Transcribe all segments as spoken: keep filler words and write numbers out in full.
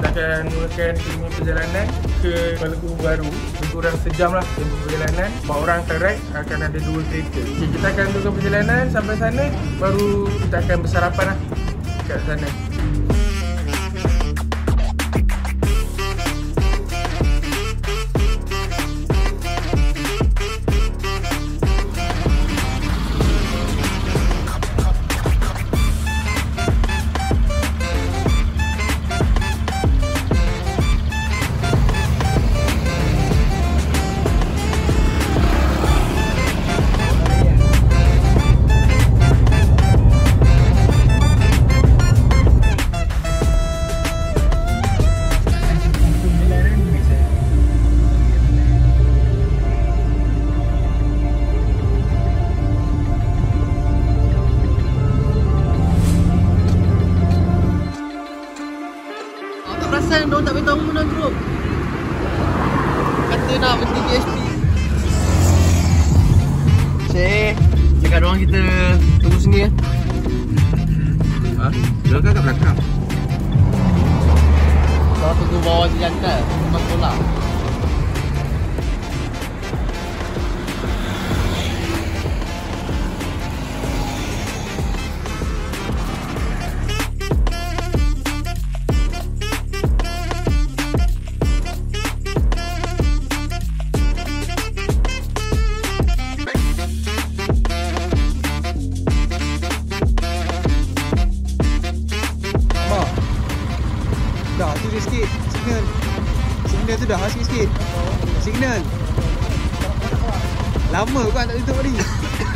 kita akan mulakan ini perjalanan ke Kuala Lumpur baru. Lebih kurang sejam lah tempoh perjalanan. Empat orang akan ride, akan ada dua kereta. Okay, kita akan teruskan perjalanan sampai sana, baru kita akan bersarapan lah kat sana. Diorang tak beritahu mana group. Kata nak berhenti P H P. Cik, cakap diorang kita tunggu sini ya. Ha? Diorang kan kat belakang. Diorang tunggu bawah di jantan, rumah sekolah. Dah, tu dia sikit. Signal. Signal tu dah, sikit-sikit. Signal. Lama kan tak tutup tadi.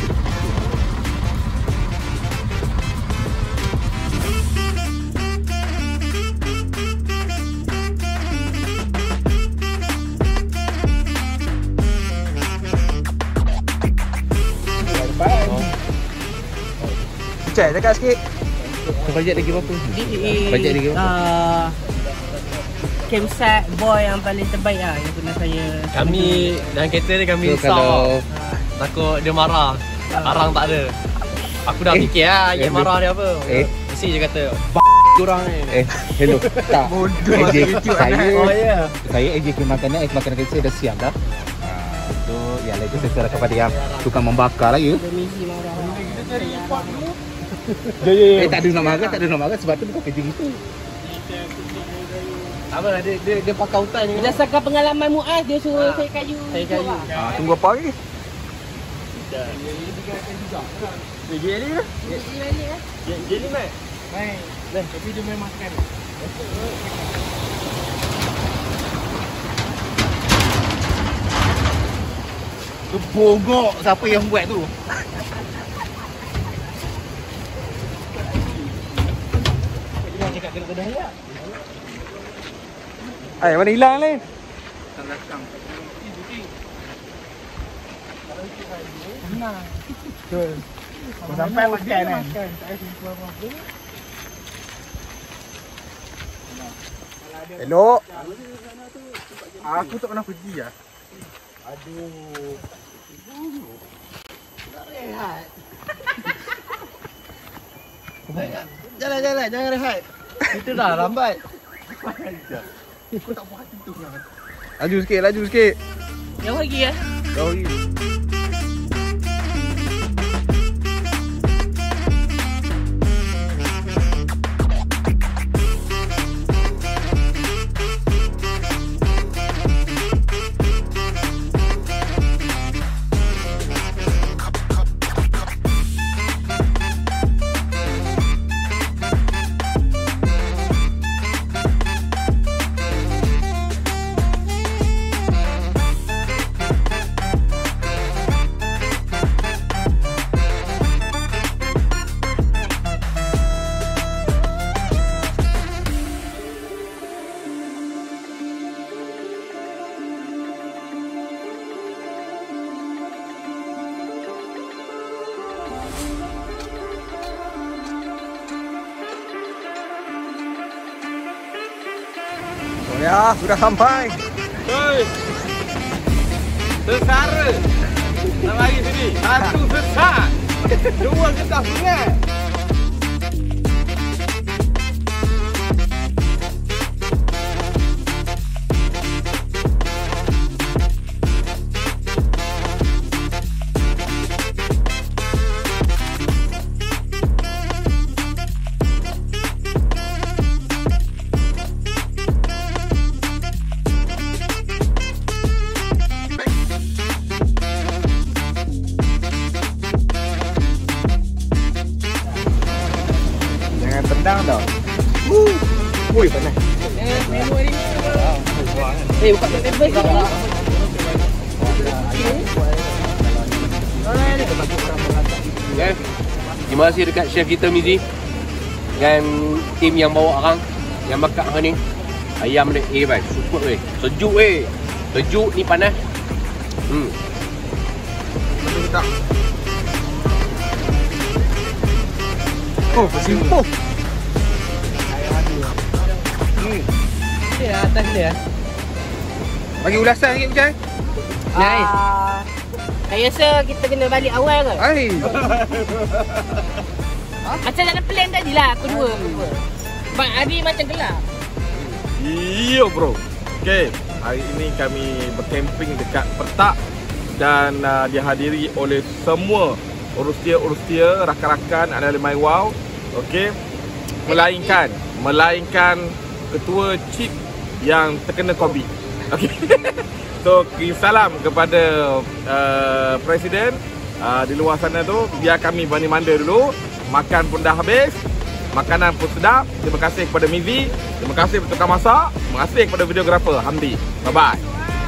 Cek, dekat sikit. Bajet lagi berapa? Bajet lagi berapa? Uh, campsite boy yang paling terbaik lah yang pernah saya. Kami dalam kereta ni kami So, risau kalau- takut dia marah. Sekarang tak ada. Aku dah Eh, fikir lah ayat eh, marah dia apa. eh. Mesti je kata korang ni. Eh, hello. Tak. Bodoh A J, YouTube saya, Oh ya. saya A J ke makanan, eh makanan saya dah siap dah. Ha, so, ya lah itu saya serahkan kepada yang tukang membakar lah ya. Misi marah. Ya, ya, ya. Eh, tak ada nak marah, tak ada nak marah sebab tu bukan kerja gitu. Apa lah dia dia, dia pakai hutan ni. Berdasarkan pengalaman Muaz, dia suruh saya kayu. Saya kayu. Lah. Ha, tunggu apa lagi? Dia jelly ke? Jadi balik lah. Jelly Mat. Baik. Dah. Tapi dia main makan. Kebongok siapa yang buat tu? Jangan cakap kena kedah ya. Ay, mana hilang ni? Kat belakang. Betul. Kau sampai makan kan? Tak ada simpan apa-apa. Elok. Aku tak pernah pergi lah. Aduh. Jalan jalan jangan rehat. Kita dah lambat. Kau tak buat itu kan? Laju sikit, laju sikit. Jauh lagi ya. Jauh lagi. Ya, sudah sampai. Hei. Sesara. Nak mari sini. Satu sesat. Dua getah sungai. Menu hari ni. Eh, buka table ke? Okay. Terima kasih dekat chef kita Mizi dan tim yang bawa orang yang bakar hari ni. Ayam dia eh bhai, super weh. Sejuk weh. Sejuk ni panas. Hmm. Betul tak? Oh, bersimpuk. Ya, atas dia. Bagi ulasan sikit Kucai. Nice. Saya rasa kita kena balik awal ke? Ai. Macam dalam plan tadi lah, aku dua. Bang Adi macam gelap. Iya bro. Okay, hari ini kami bercamping dekat Pertak dan uh, dihadiri oleh semua urustia-urustia, rakan-rakan Adalah My Wow. Okay, melainkan melainkan ketua chip yang terkena COVID. Okay. So, kirim salam kepada uh, Presiden uh, di luar sana tu. Biar kami mandi-manda dulu. Makan pun dah habis. Makanan pun sedap. Terima kasih kepada Mizi. Terima kasih kepada tukang masak. Terima kasih kepada videografer Hamdi. Bye-bye.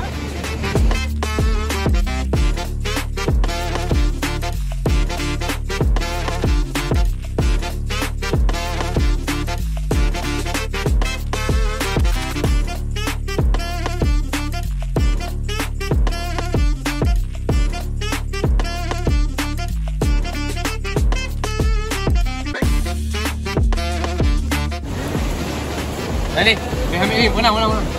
Dah ni, ambil ambil ni, menang menang menang.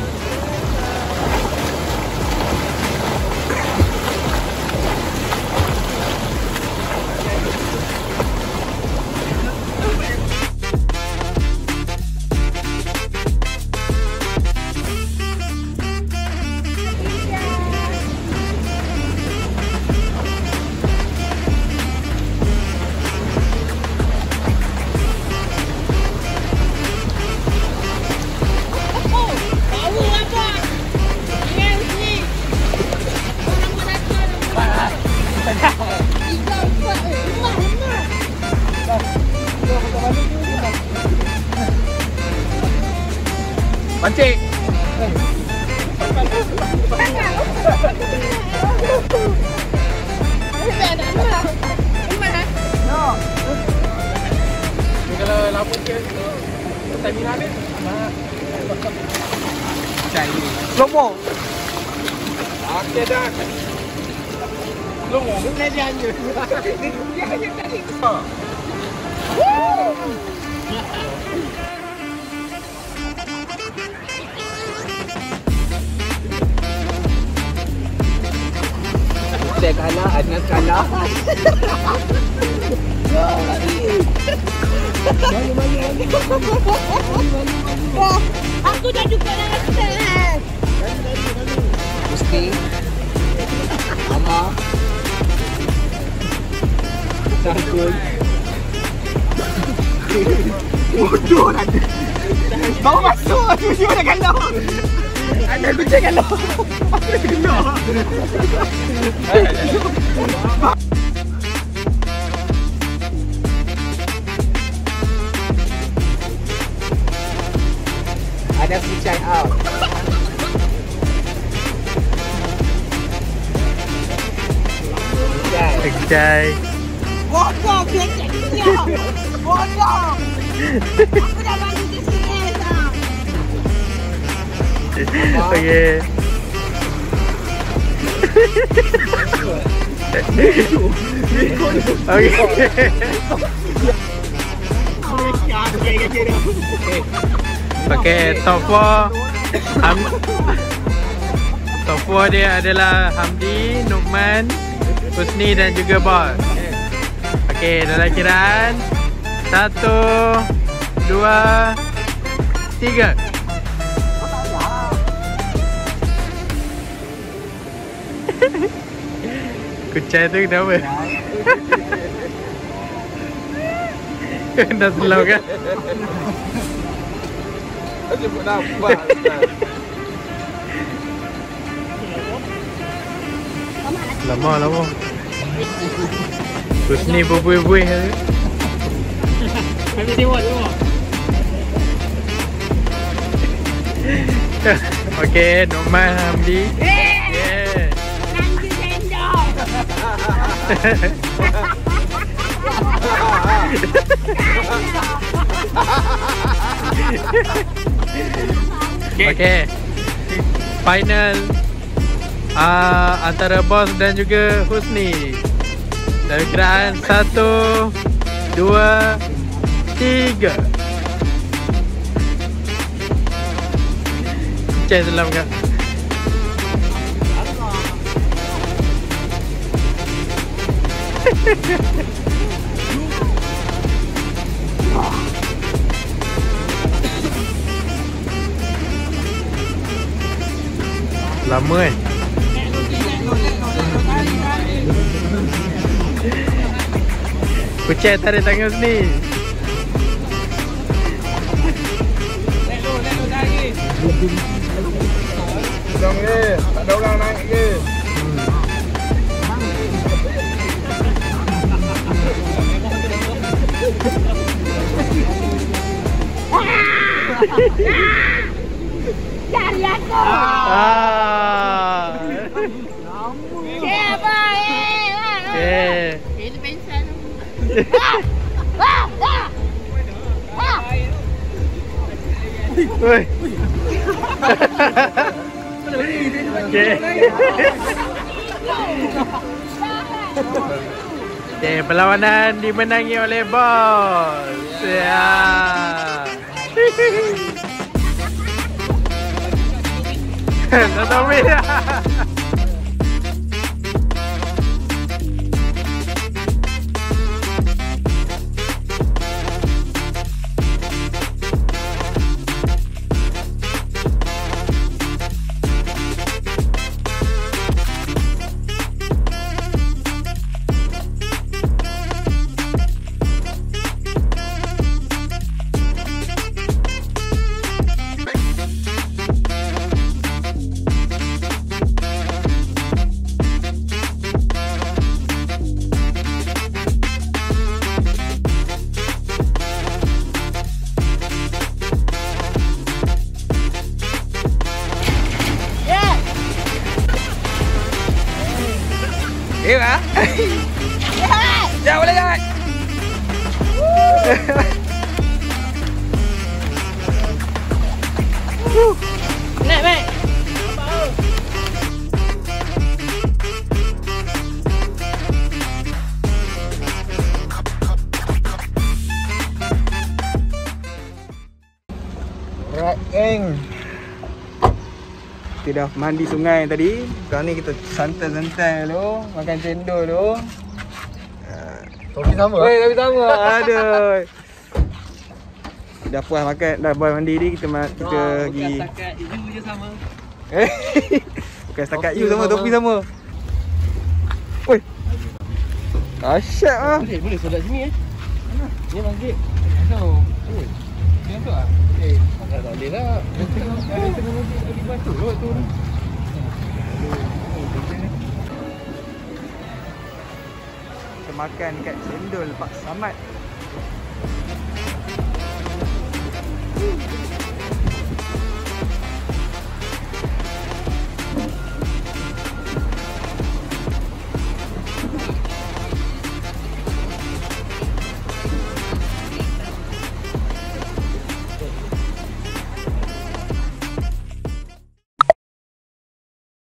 Pancing. Kalau lapor ke tu, stamina dia mak. Cai. Lomo. Okey dah. Lu mau dia dia hanya. Dia hanya tadi. Saya kalah, Adnan kalah. Aku dah juga dah rasa. Gusti. Mama. Sangkul. Bodoh nak. Baru masuk tu dia dah galau. Ada kucing galau. Ada galau. Ada Kucai out. Kucai. Kucai. Bodoh kecek dia. Bodoh. Aku dah balik ke sini dah. Okey. Pakai top four. Ham top four dia adalah Hamdi, Nukman, Husni dan juga Bos. Okey, dalam kiraan satu, dua, tiga. Kucai tu kenapa? Dah slow kan? Aje buat nampak. Lama lama. Terus ni berbuih-buih. Kami tengok tengok. Okey, Norman Hamdi. Yeah. Nanti sendok. Okey. Final uh, antara Bos dan juga Husni. Dari kiraan satu, dua, tiga. Cek dalam kak. Lama eh. Kucing tarik tangan sini. Dong ke, tak ada orang naik ke. Cari aku. Ah. Siapa? Eh. Eh. Itu pensan. Ah! Ah! Ah! Oi. Okey. Okey, perlawanan dimenangi oleh Bos. Ya. Tak tahu bila. Eh, ha? Jangan boleh jangan. Naik, Mek. Alright, geng. Kita dah mandi sungai tadi. Sekarang ni kita santai-santai dulu, makan cendol dulu. Topi sama. Oi, topi sama. Aduh. Dah puas makan, dah puas mandi ni kita ma- kita Oh, pergi. bukan setakat you je sama. Bukan setakat you sama, topi sama. Oi. Asyik ah. Boleh, boleh solat sini eh. Ni masjid. Ni untuk ah. Eh, tak boleh lah. Pergi batu kot tu. Kita makan dekat cendol Pak Samad.